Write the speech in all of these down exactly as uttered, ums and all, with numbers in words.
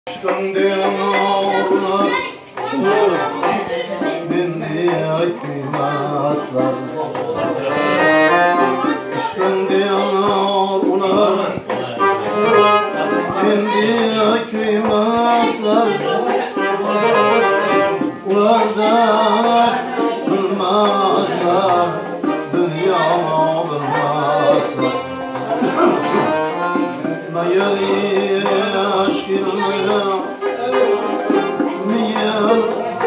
Aşkım diyorlar, beni aykırmazlar. Aşkım diyorlar, beni aykırmazlar. Ular da durmazlar, dünyama durmazlar. Mayarı aşkınla miyar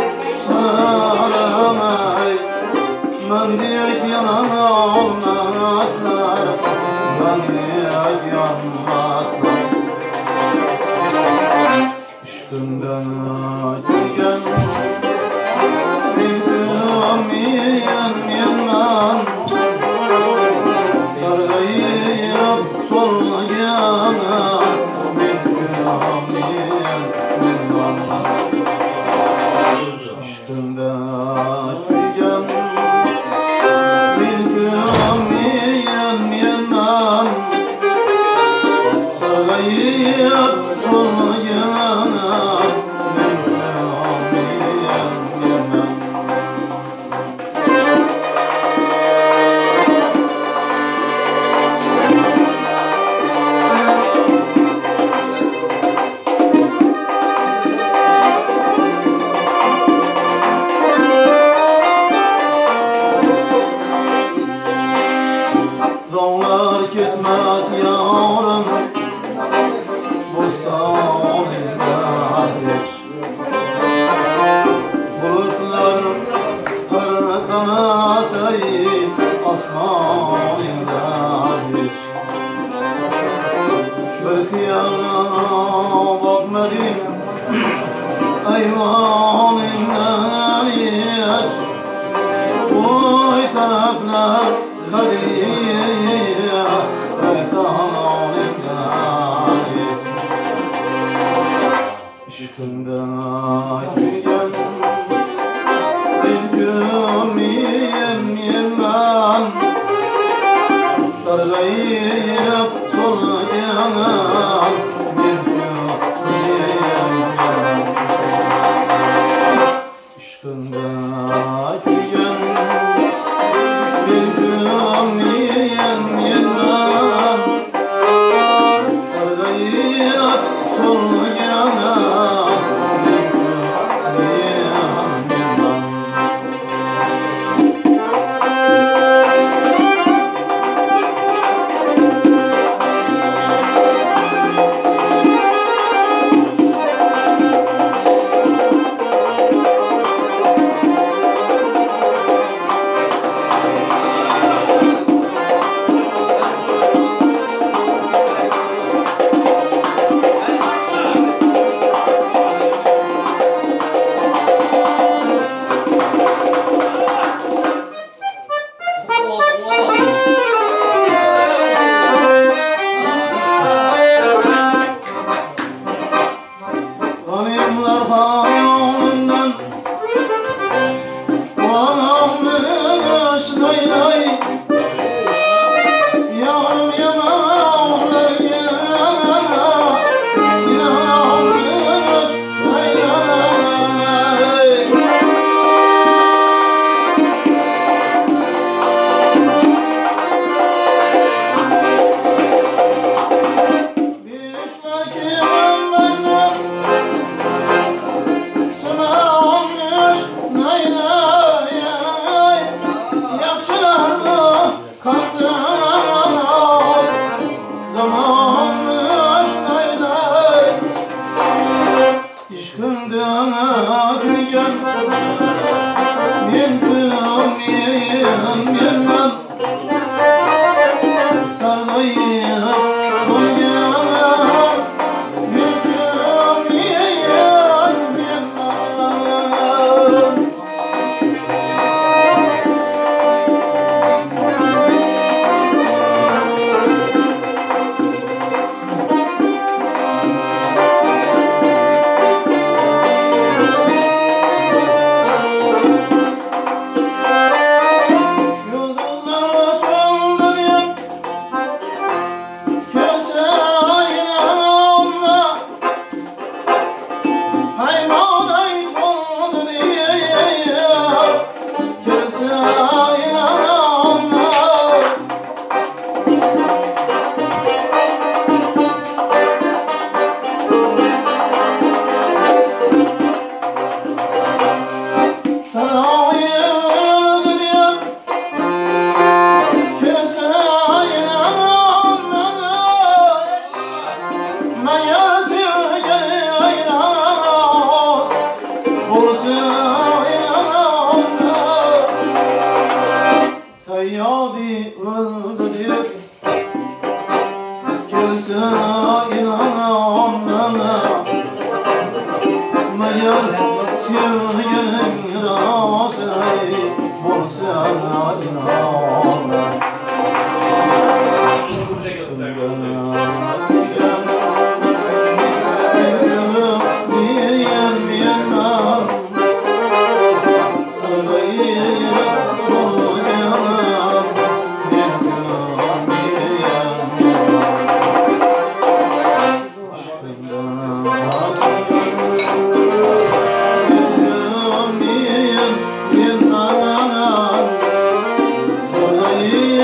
saramay, ben diyek yanan olmazlar, ben diyek yanmazlar. Aşkından açıgan bilmiyorum yanman, sargayıp sollayana aşkından açıgan bilmiyorum yanman, sargayıp sollayana Zonlar gitmez yarım, bostanındadır. Bulutlar karkamaz ay asmanındadır. Bir kıyana bakmadım ayvanından yaş. Oy taraflar Kadiya rekanından aşkından açıgan bilmiyorum yanman, sargayıp sollayana bilmiyorum yanman. Aşkından açıgan bilmiyorum yanman, sargayıp sollayana bilmiyorum yanman. Hanımlar hanımdan varmış lay lay, yarım yanaklar yanmış lay lay. Bir işler ki benden Sev